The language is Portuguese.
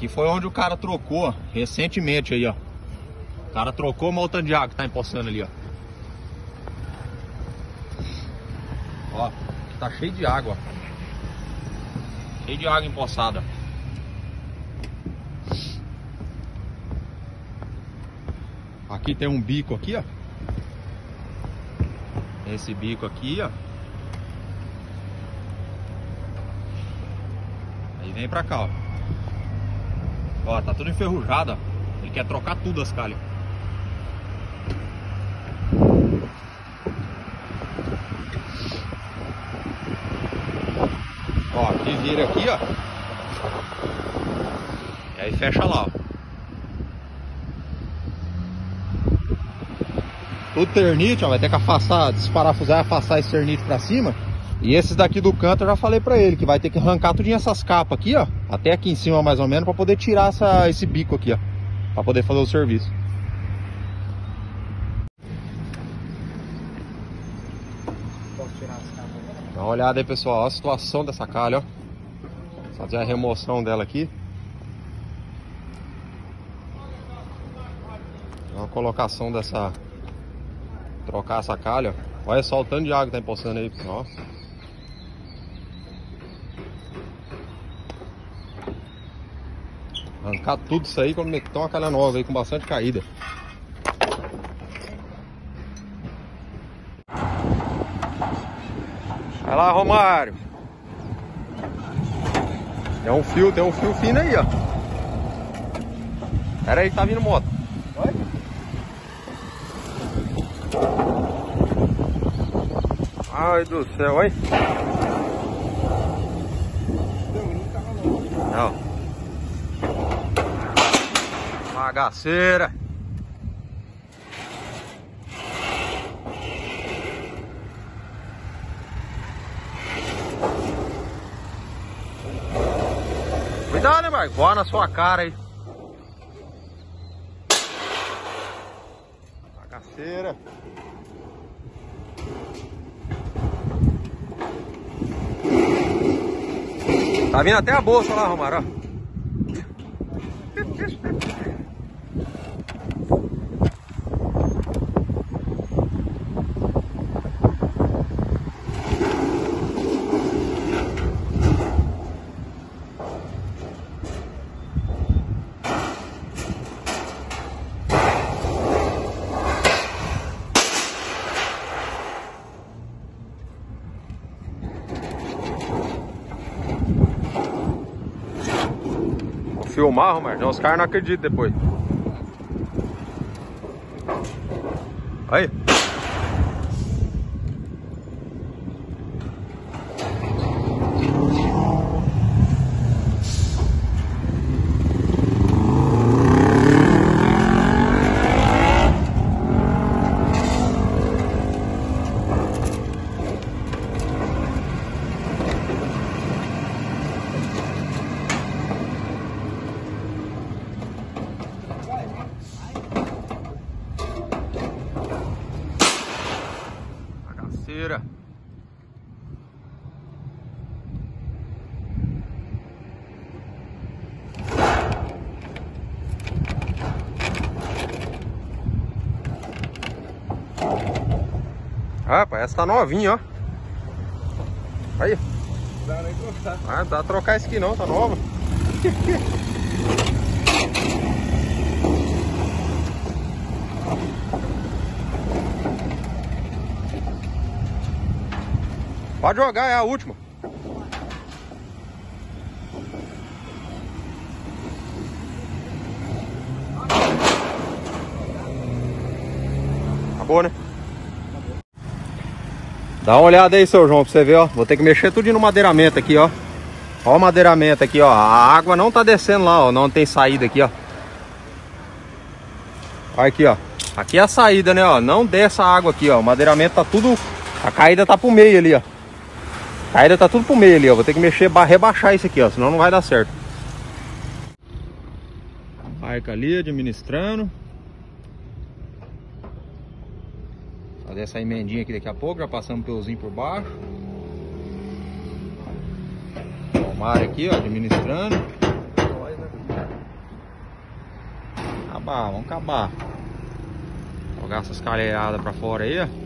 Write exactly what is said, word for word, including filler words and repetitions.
aqui foi onde o cara trocou recentemente aí, ó. O cara trocou uma outra de água que tá empoçando ali, ó. Ó, aqui tá cheio de água. Cheio de água empoçada. Aqui tem um bico aqui, ó. Esse bico aqui, ó. Aí vem pra cá, ó. Ó, tá tudo enferrujado, ó. Ele quer trocar tudo as calhas. Ó, aqui vira aqui, ó. E aí fecha lá, ó. Tudo ternite, ó. Vai ter que afastar, desparafusar e afastar esse ternite pra cima. E esses daqui do canto eu já falei pra ele que vai ter que arrancar tudinho essas capas aqui, ó. Até aqui em cima mais ou menos, pra poder tirar essa, esse bico aqui, ó. Pra poder fazer o serviço. Posso tirar as capas agora? Dá uma olhada aí, pessoal. Olha a situação dessa calha, ó. Fazer a remoção dela aqui. Uma colocação dessa... Trocar essa calha, ó. Olha só o tanto de água que tá empoçando aí, ó. Arrancar tudo isso aí quando meter uma calha nova aí com bastante caída. Vai lá, Romário. Tem um fio, tem um fio fino aí, ó. Pera aí que tá vindo moto. Oi? Ai do céu, hein? Não. Bagaceira. Cuidado, né, Marcos? Voa na sua cara aí. Bagaceira. Tá vindo até a bolsa lá, Romário, ó. Filmar, Romário, os caras não acreditam depois. Aí. Bagaceira. Rapaz, essa tá novinha, ó. Aí. Dá nem trocar. Ah, dá pra trocar esse aqui não, tá nova. Pode jogar, é a última. Acabou, né? Dá uma olhada aí, seu João, pra você ver, ó. Vou ter que mexer tudo no madeiramento aqui, ó. Ó o madeiramento aqui, ó. A água não tá descendo lá, ó. Não tem saída aqui, ó. Olha aqui, ó. Aqui é a saída, né, ó. Não desce a água aqui, ó. O madeiramento tá tudo... A caída tá pro meio ali, ó. A caída tá tudo pro meio ali, ó. Vou ter que mexer, rebaixar isso aqui, ó. Senão não vai dar certo. Arca ali, administrando. Fazer essa emendinha aqui daqui a pouco. Já passamos o peuzinho por baixo. Romário aqui, ó, administrando. acabar, vamos acabar. Jogar essas calheiradas pra fora aí, ó.